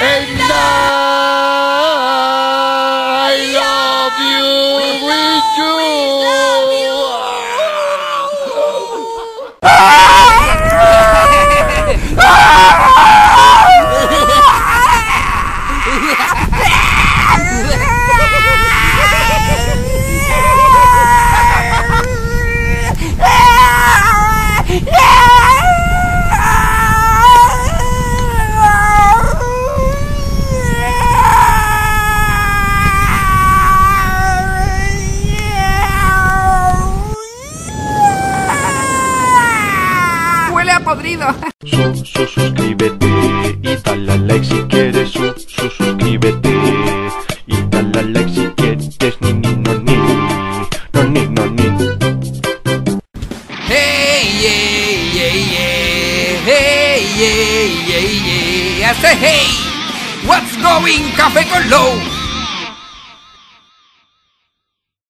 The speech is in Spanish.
And I love you with you. Huele a podrido. Suscríbete y dale a like si quieres. Suscríbete y dale a like si quieres. Ni no ni no ni no ni. Hey, yeah, yeah, yeah. Hey, yeah, yeah, yeah. I say hey. What's going, Café con Low?